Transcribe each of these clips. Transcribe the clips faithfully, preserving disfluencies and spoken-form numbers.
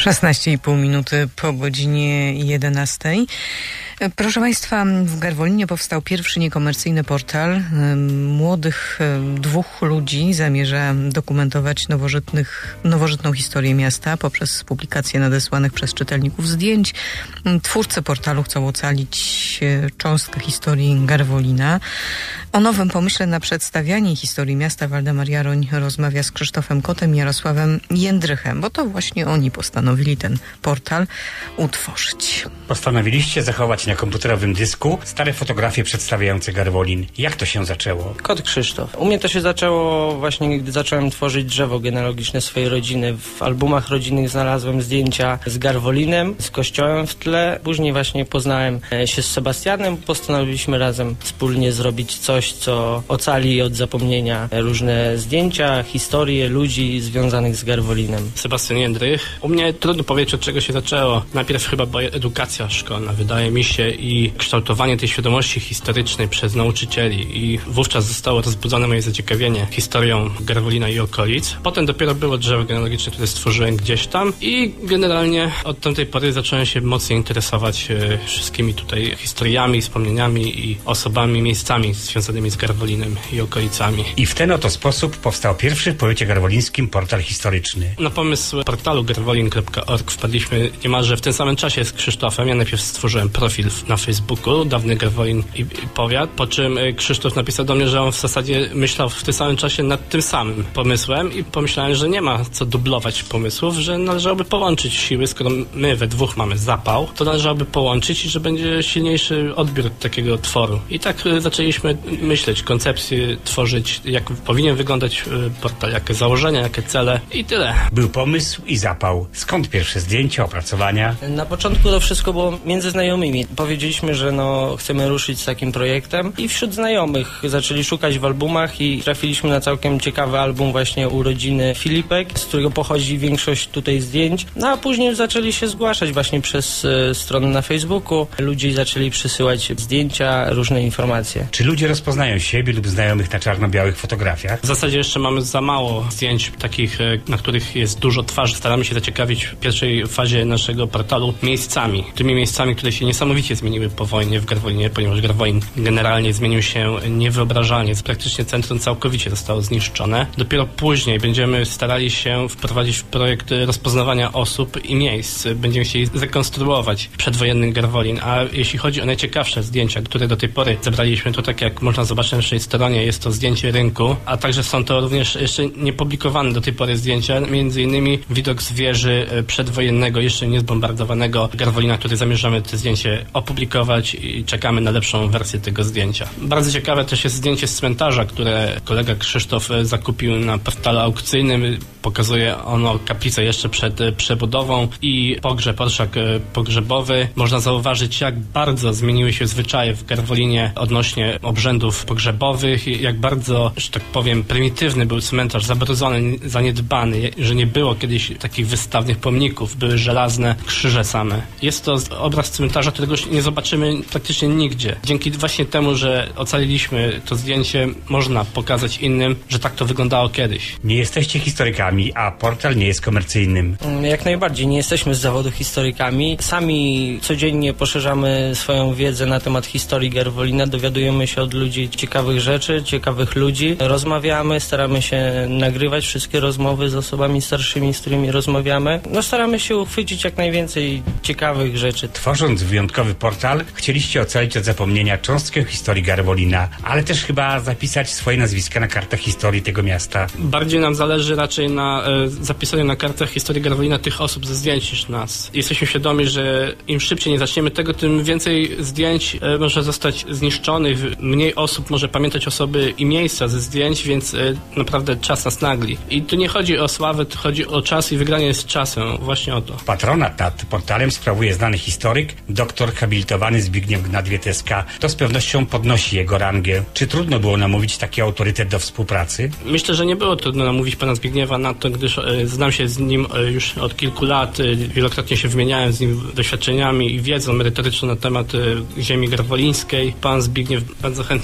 szesnaście i pół minuty po godzinie jedenastej. Proszę Państwa, w Garwolinie powstał pierwszy niekomercyjny portal. Młodych dwóch ludzi zamierza dokumentować nowożytnych, nowożytną historię miasta poprzez publikację nadesłanych przez czytelników zdjęć. Twórcy portalu chcą ocalić cząstkę historii Garwolina. O nowym pomyśle na przedstawianie historii miasta Waldemar Jaroń rozmawia z Krzysztofem Kotem i Jarosławem Jędrychem, bo to właśnie oni postanowili ten portal utworzyć. Postanowiliście zachować na komputerowym dysku stare fotografie przedstawiające Garwolin. Jak to się zaczęło? Kot Krzysztof. U mnie to się zaczęło właśnie, gdy zacząłem tworzyć drzewo genealogiczne swojej rodziny. W albumach rodzinnych znalazłem zdjęcia z Garwolinem, z kościołem w tle. Później właśnie poznałem się z Sebastianem. Postanowiliśmy razem wspólnie zrobić coś, co ocali od zapomnienia różne zdjęcia, historie ludzi związanych z Garwolinem. Sebastian Jędrych. U mnie trudno powiedzieć, od czego się zaczęło. Najpierw chyba była edukacja szkolna, wydaje mi się, i kształtowanie tej świadomości historycznej przez nauczycieli. I wówczas zostało rozbudzone moje zaciekawienie historią Garwolina i okolic. Potem dopiero było drzewo genealogiczne, które stworzyłem gdzieś tam i generalnie od tamtej pory zacząłem się mocniej interesować e, wszystkimi tutaj historiami, wspomnieniami i osobami, miejscami związanymi z Garwolinem i okolicami. I w ten oto sposób powstał pierwszy w powiecie garwolińskim portal historyczny. Na pomysł portalu garwolin kropka org wpadliśmy niemalże w tym samym czasie z Krzysztofem. Ja najpierw stworzyłem profil na Facebooku, dawny Garwolin i, i powiat, po czym Krzysztof napisał do mnie, że on w zasadzie myślał w tym samym czasie nad tym samym pomysłem i pomyślałem, że nie ma co dublować pomysłów, że należałoby połączyć siły, skoro my we dwóch mamy zapał, to należałoby połączyć i że będzie silniejszy odbiór takiego tworu. I tak zaczęliśmy myśleć, koncepcję tworzyć, jak powinien wyglądać portal, jakie założenia, jakie cele i tyle. Był pomysł i zapał. Skąd pierwsze zdjęcia, opracowania? Na początku to wszystko było między znajomymi. Powiedzieliśmy, że no, chcemy ruszyć z takim projektem i wśród znajomych zaczęli szukać w albumach i trafiliśmy na całkiem ciekawy album właśnie urodziny Filipek, z którego pochodzi większość tutaj zdjęć. No a później zaczęli się zgłaszać właśnie przez y, stronę na Facebooku. Ludzie zaczęli przysyłać zdjęcia, różne informacje. Czy ludzie rozpoznają siebie lub znajomych na czarno-białych fotografiach? W zasadzie jeszcze mamy za mało zdjęć takich, na których jest dużo twarzy. Staramy się zaciekawić w pierwszej fazie naszego portalu miejscami. Tymi miejscami, które się niesamowicie zmieniły po wojnie w Garwolinie, ponieważ Garwolin generalnie zmienił się niewyobrażalnie. Praktycznie centrum całkowicie zostało zniszczone. Dopiero później będziemy starali się wprowadzić w projekt rozpoznawania osób i miejsc. Będziemy chcieli zrekonstruować przedwojenny Garwolin, a jeśli chodzi o najciekawsze zdjęcia, które do tej pory zebraliśmy, to tak jak można zobaczyć na naszej stronie, jest to zdjęcie rynku, a także są to również jeszcze niepublikowane do tej pory zdjęcia, między innymi widok z wieży przedwojennego, jeszcze niezbombardowanego Garwolina, który zamierzamy to zdjęcie opublikować i czekamy na lepszą wersję tego zdjęcia. Bardzo ciekawe też jest zdjęcie z cmentarza, które kolega Krzysztof zakupił na portalu aukcyjnym. Pokazuje ono kaplicę jeszcze przed przebudową i pogrzeb, orszak pogrzebowy. Można zauważyć, jak bardzo zmieniły się zwyczaje w Garwolinie odnośnie obrzędów pogrzebowych, jak bardzo, że tak powiem, prymitywny był cmentarz, zabrudzony, zaniedbany, że nie było kiedyś takich wystawnych pomników, były żelazne krzyże same. Jest to obraz cmentarza, którego nie zobaczymy praktycznie nigdzie. Dzięki właśnie temu, że ocaliliśmy to zdjęcie, można pokazać innym, że tak to wyglądało kiedyś. Nie jesteście historykami, a portal nie jest komercyjnym. Jak najbardziej, nie jesteśmy z zawodu historykami. Sami codziennie poszerzamy swoją wiedzę na temat historii Garwolina, dowiadujemy się od ludzi ciekawych rzeczy, ciekawych ludzi. Rozmawiamy, staramy się nagrywać wszystkie rozmowy z osobami starszymi, z którymi rozmawiamy. No staramy się uchwycić jak najwięcej ciekawych rzeczy. Tworząc wyjątkowy portal, chcieliście ocalić od zapomnienia cząstkę historii Garwolina, ale też chyba zapisać swoje nazwiska na kartach historii tego miasta. Bardziej nam zależy raczej na e, zapisaniu na kartach historii Garwolina tych osób ze zdjęć niż nas. Jesteśmy świadomi, że im szybciej nie zaczniemy tego, tym więcej zdjęć e, może zostać zniszczonych, mniej osób może pamiętać osoby i miejsca ze zdjęć, więc e, naprawdę czas nas nagli. I tu nie chodzi o sławę, tu chodzi o czas i wygranie z czasem. Właśnie o to. Patronat nad portalem sprawuje znany historyk, doktor habilitowany Zbigniew Gnadwieteska. To z pewnością podnosi jego rangę. Czy trudno było namówić taki autorytet do współpracy? Myślę, że nie było trudno namówić pana Zbigniewa na to, gdyż e, znam się z nim e, już od kilku lat. E, wielokrotnie się wymieniałem z nim doświadczeniami i wiedzą merytoryczną na temat e, ziemi garwolińskiej. Pan Zbigniew bardzo chętnie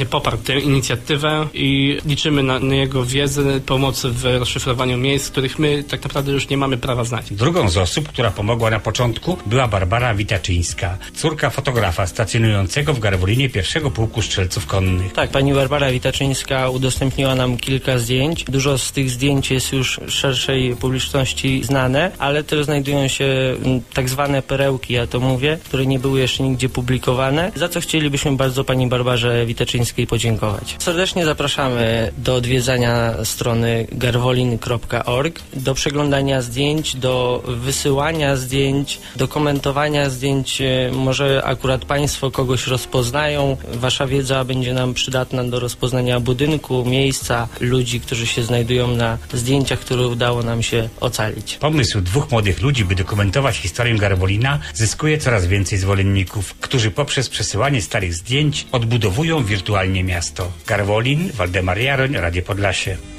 poparł tę inicjatywę i liczymy na, na jego wiedzę, pomocy w rozszyfrowaniu miejsc, których my tak naprawdę już nie mamy prawa znać. Drugą z osób, która pomogła na początku, była Barbara Witaczyńska, córka fotografa stacjonującego w Garwolinie pierwszego pułku strzelców konnych. Tak, pani Barbara Witaczyńska udostępniła nam kilka zdjęć. Dużo z tych zdjęć jest już szerszej publiczności znane, ale też znajdują się tak zwane perełki, ja to mówię, które nie były jeszcze nigdzie publikowane, za co chcielibyśmy bardzo pani Barbarze Witaczyńskiej podziękować. Serdecznie zapraszamy do odwiedzania strony garwolin kropka org, do przeglądania zdjęć, do wysyłania zdjęć, do komentowania zdjęć. Może akurat państwo kogoś rozpoznają. Wasza wiedza będzie nam przydatna do rozpoznania budynku, miejsca, ludzi, którzy się znajdują na zdjęciach, które udało nam się ocalić. Pomysł dwóch młodych ludzi, by dokumentować historię Garwolina, zyskuje coraz więcej zwolenników, którzy poprzez przesyłanie starych zdjęć odbudowują wirtualnie miasto. Garwolin, Waldemar Jaroń, Radio Podlasie.